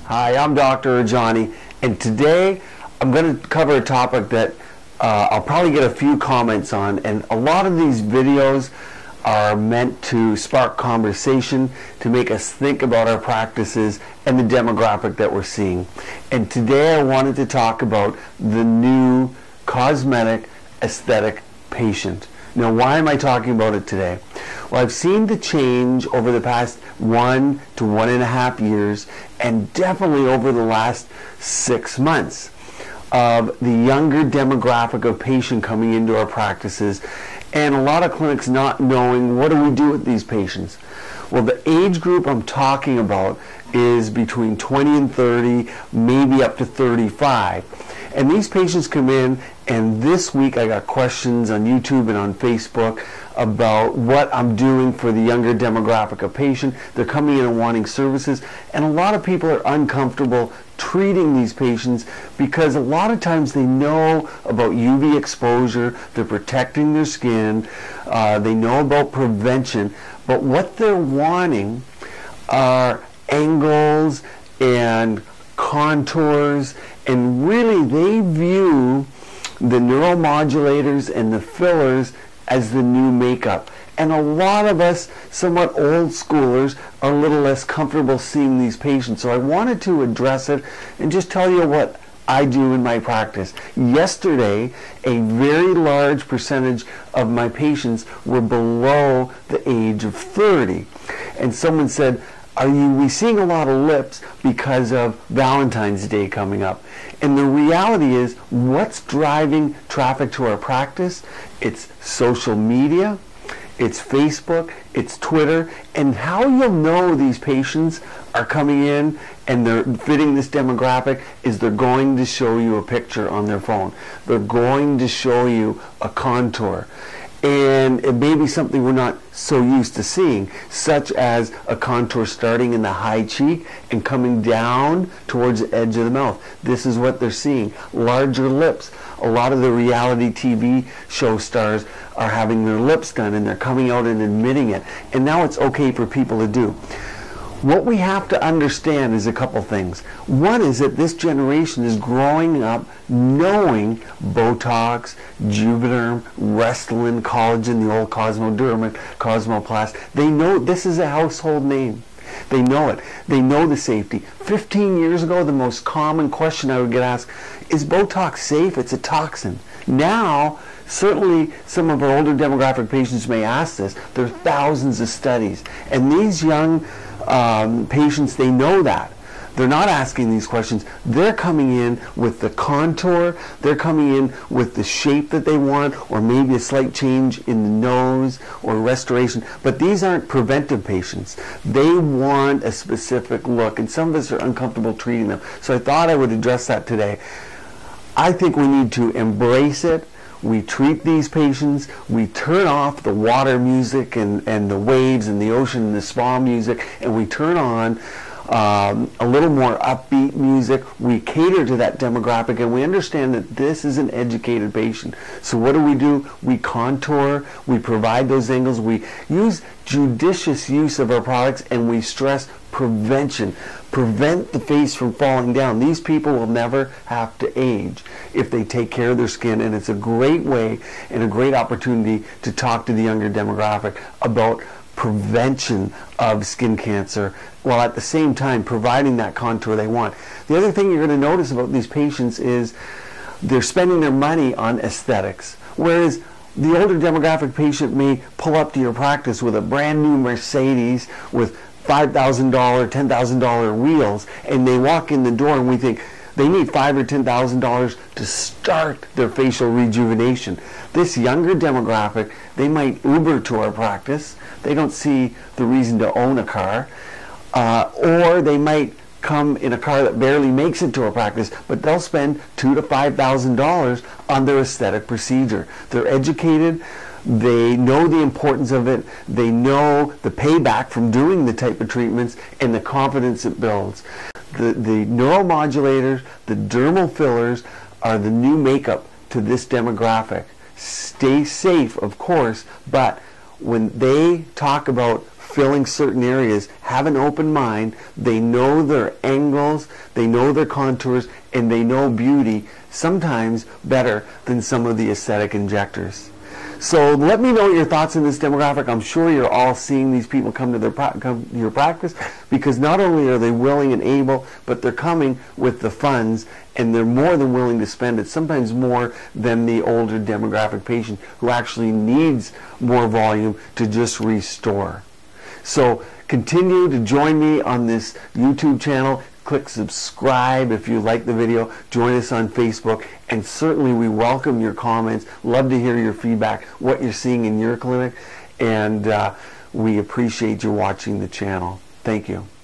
Hi, I'm Dr. Rajani, and today I'm going to cover a topic that I'll probably get a few comments on, and a lot of these videos are meant to spark conversation, to make us think about our practices and the demographic that we're seeing. And today I wanted to talk about the new cosmetic aesthetic patient. Now, why am I talking about it today? Well, I've seen the change over the past 1 to 1.5 years, and definitely over the last 6 months, of the younger demographic of patient coming into our practices, and a lot of clinics not knowing what do we do with these patients. Well, the age group I'm talking about is between 20 and 30, maybe up to 35. And these patients come in, and this week I got questions on YouTube and on Facebook about what I'm doing for the younger demographic of patient. They're coming in and wanting services, and a lot of people are uncomfortable treating these patients because a lot of times they know about UV exposure, they're protecting their skin, they know about prevention, but what they're wanting are angles and contours, and really they view the neuromodulators and the fillers as the new makeup. And a lot of us, somewhat old schoolers, are a little less comfortable seeing these patients. So I wanted to address it and just tell you what I do in my practice. Yesterday, a very large percentage of my patients were below the age of 30. And someone said, are we seeing a lot of lips because of Valentine's Day coming up? And the reality is, what's driving traffic to our practice? It's social media, it's Facebook, it's Twitter, and how you'll know these patients are coming in and they're fitting this demographic is they're going to show you a picture on their phone. They're going to show you a contour. And it may be something we're not so used to seeing, such as a contour starting in the high cheek and coming down towards the edge of the mouth. This is what they're seeing. Larger lips. A lot of the reality TV show stars are having their lips done, and they're coming out and admitting it. And now it's okay for people to do. What we have to understand is a couple things. One is that this generation is growing up knowing Botox, Juvederm, Restylane, collagen, the old Cosmoderm, Cosmoplast. They know this is a household name. They know it. They know the safety. 15 years ago, the most common question I would get asked, is Botox safe? It's a toxin. Now, certainly some of our older demographic patients may ask this. There are thousands of studies. And these young patients, they know that. They're not asking these questions. They're coming in with the contour. They're coming in with the shape that they want, or maybe a slight change in the nose or restoration. But these aren't preventive patients. They want a specific look, and some of us are uncomfortable treating them. So I thought I would address that today. I think we need to embrace it. We treat these patients, we turn off the water music and the waves and the ocean and the spa music, and we turn on a little more upbeat music. We cater to that demographic, and we understand that this is an educated patient. So what do? We contour, we provide those angles, we use judicious use of our products, and we stress prevention. Prevent the face from falling down. These people will never have to age if they take care of their skin, and it's a great way and a great opportunity to talk to the younger demographic about prevention of skin cancer, while at the same time providing that contour they want. The other thing you're going to notice about these patients is they're spending their money on aesthetics, whereas the older demographic patient may pull up to your practice with a brand new Mercedes with $5,000, $10,000 wheels, and they walk in the door and we think they need $5,000 or $10,000 to start their facial rejuvenation. This younger demographic, they might Uber to our practice. They don't see the reason to own a car. Or they might come in a car that barely makes it to our practice, but they'll spend $2,000 to $5,000 on their aesthetic procedure. They're educated. They know the importance of it. They know the payback from doing the type of treatments and the confidence it builds. The neuromodulators, the dermal fillers are the new makeup to this demographic. Stay safe, of course, but when they talk about filling certain areas have an open mind. They know their angles, they know their contours, and they know beauty sometimes better than some of the aesthetic injectors. So let me know your thoughts on this demographic. I'm sure you're all seeing these people come to your practice, because not only are they willing and able, but they're coming with the funds, and they're more than willing to spend it, sometimes more than the older demographic patient who actually needs more volume to just restore. So continue to join me on this YouTube channel. Click subscribe if you like the video. Join us on Facebook, and certainly we welcome your comments. Love to hear your feedback, what you're seeing in your clinic, and we appreciate you watching the channel. Thank you.